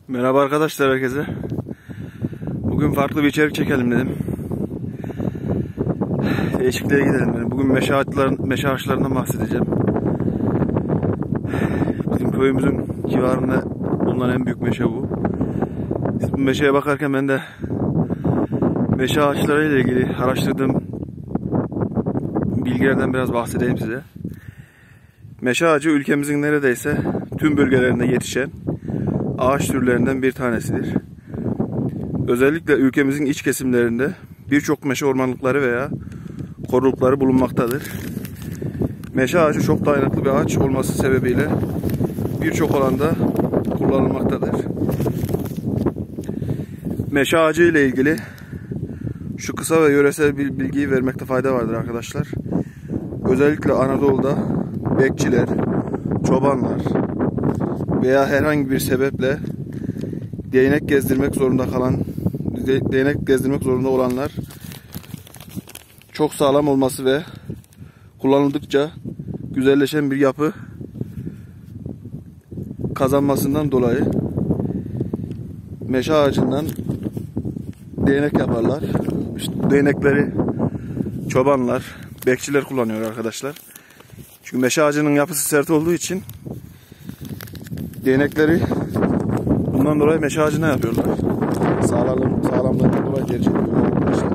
Merhaba arkadaşlar herkese. Bugün farklı bir içerik çekelim dedim. Değişikliğe gidelim dedim. Bugün meşe ağaçlarından bahsedeceğim. Bizim köyümüzün civarında bulunan en büyük meşe bu. Bu meşeye bakarken ben de meşe ağaçları ile ilgili araştırdığım bilgilerden biraz bahsedeyim size. Meşe ağacı ülkemizin neredeyse tüm bölgelerinde yetişen ağaç türlerinden bir tanesidir. Özellikle ülkemizin iç kesimlerinde birçok meşe ormanlıkları veya korulukları bulunmaktadır. Meşe ağacı çok dayanıklı bir ağaç olması sebebiyle birçok alanda kullanılmaktadır. Meşe ağacı ile ilgili şu kısa ve yöresel bir bilgiyi vermekte fayda vardır arkadaşlar. Özellikle Anadolu'da bekçiler, çobanlar veya herhangi bir sebeple değnek gezdirmek zorunda olanlar çok sağlam olması ve kullanıldıkça güzelleşen bir yapı kazanmasından dolayı meşe ağacından değnek yaparlar. İşte değnekleri çobanlar, bekçiler kullanıyor arkadaşlar. Çünkü meşe ağacının yapısı sert olduğu için değnekleri bundan dolayı meşe ağacına yapıyorlar. Sağlamlığından dolayı tercih ediyorlar arkadaşlar.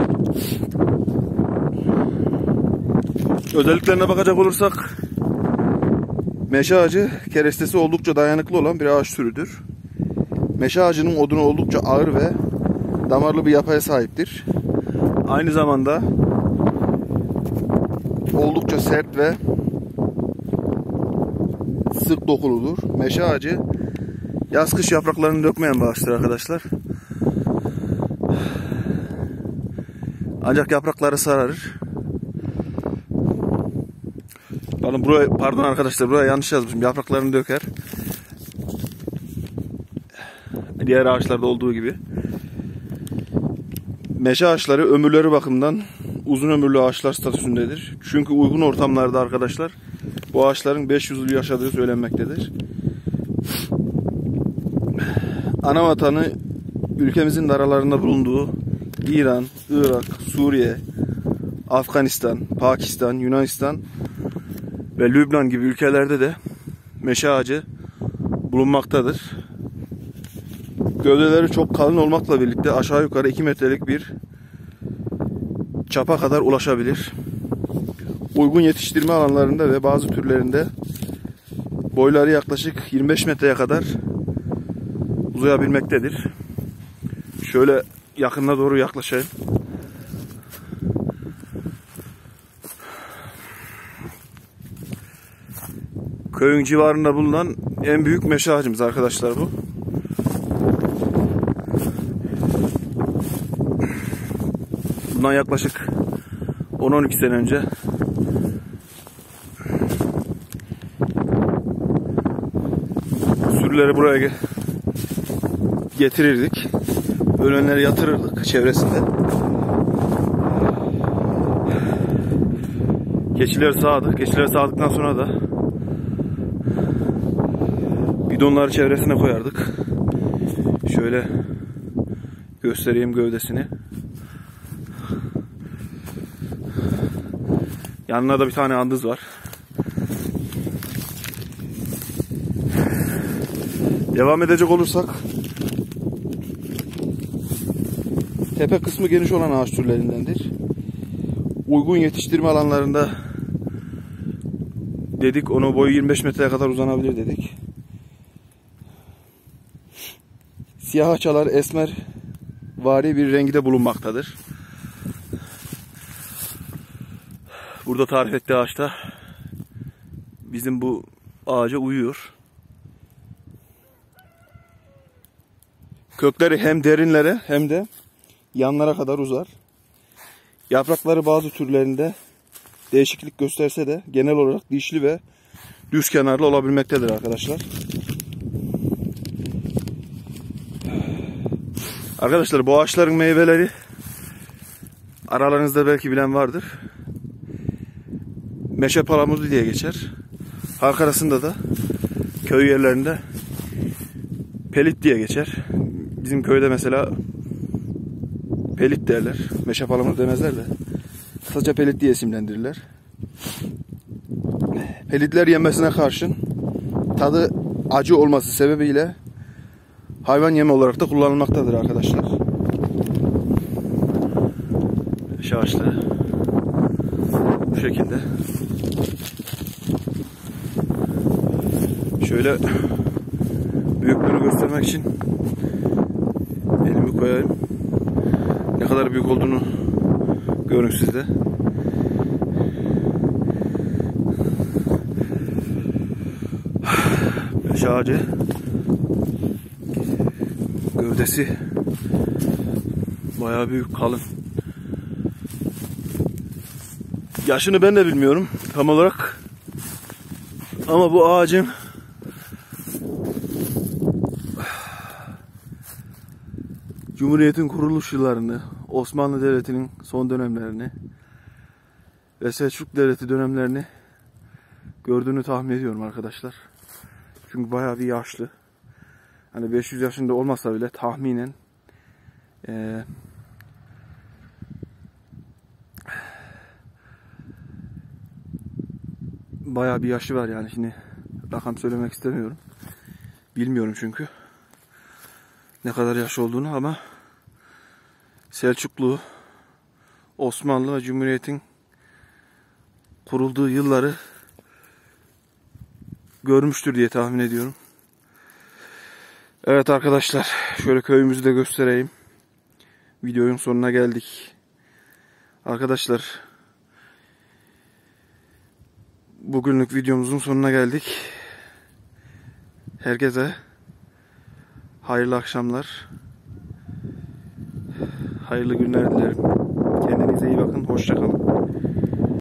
Özelliklerine bakacak olursak meşe ağacı kerestesi oldukça dayanıklı olan bir ağaç türüdür. Meşe ağacının odunu oldukça ağır ve damarlı bir yapıya sahiptir. Aynı zamanda oldukça sert ve sık dokuludur. Meşe ağacı yaz-kış yapraklarını dökmeyen bir ağaçtır arkadaşlar. Ancak yaprakları sararır. Pardon arkadaşlar, buraya yanlış yazmışım. Yapraklarını döker. Diğer ağaçlarda olduğu gibi. Meşe ağaçları ömürleri bakımından uzun ömürlü ağaçlar statüsündedir. Çünkü uygun ortamlarda arkadaşlar bu ağaçların 500 yıl yaşadığı söylenmektedir. Ana vatanı ülkemizin aralarında bulunduğu İran, Irak, Suriye, Afganistan, Pakistan, Yunanistan ve Lübnan gibi ülkelerde de meşe ağacı bulunmaktadır. Gövdeleri çok kalın olmakla birlikte aşağı yukarı 2 metrelik bir çapa kadar ulaşabilir. Uygun yetiştirme alanlarında ve bazı türlerinde boyları yaklaşık 25 metreye kadar uzayabilmektedir. Şöyle yakınına doğru yaklaşayım. Köyün civarında bulunan en büyük meşe ağacımız arkadaşlar bu. Bundan yaklaşık 10-12 sene önce sürüleri buraya getirirdik. Ölenleri yatırırdık çevresinde. Keçileri sağdık. Keçileri sağdıktan sonra da bidonları çevresine koyardık. Şöyle göstereyim gövdesini. Yanına da bir tane andız var. Devam edecek olursak tepe kısmı geniş olan ağaç türlerindendir. Uygun yetiştirme alanlarında dedik, onun boyu 25 metreye kadar uzanabilir dedik. Siyah açalar esmer vari bir rengi de bulunmaktadır. Burada tarif ettiği ağaçta bizim bu ağaca uyuyor. Kökleri hem derinlere hem de yanlara kadar uzar. Yaprakları bazı türlerinde değişiklik gösterse de genel olarak dişli ve düz kenarlı olabilmektedir arkadaşlar. Arkadaşlar bu ağaçların meyveleri aralarınızda belki bilen vardır. Meşe palamudu diye geçer. Halk arasında da köy yerlerinde Pelit diye geçer. Bizim köyde mesela pelit derler. Meşe palamut demezler de. Kısaca pelit diye isimlendirirler. Pelitler yenmesine karşın tadı acı olması sebebiyle hayvan yemi olarak da kullanılmaktadır arkadaşlar. Şaşlı. Bu şekilde. Şöyle büyüklüğünü göstermek için elimi koyayım. Ne kadar büyük olduğunu görün siz de. Meşe ağacı gövdesi bayağı büyük, kalın. Yaşını ben de bilmiyorum tam olarak. Ama bu ağacın Cumhuriyet'in kuruluş yıllarını, Osmanlı Devleti'nin son dönemlerini ve Selçuk Devleti dönemlerini gördüğünü tahmin ediyorum arkadaşlar. Çünkü bayağı bir yaşlı. Hani 500 yaşında olmasa bile tahminen bayağı bir yaşı var yani. Şimdi rakam söylemek istemiyorum. Bilmiyorum çünkü ne kadar yaş olduğunu, ama Selçuklu, Osmanlı ve Cumhuriyet'in kurulduğu yılları görmüştür diye tahmin ediyorum. Evet arkadaşlar, şöyle köyümüzü de göstereyim. Videonun sonuna geldik. Arkadaşlar, bugünlük videomuzun sonuna geldik. Herkese hayırlı akşamlar, hayırlı günler dilerim. Kendinize iyi bakın, hoşça kalın.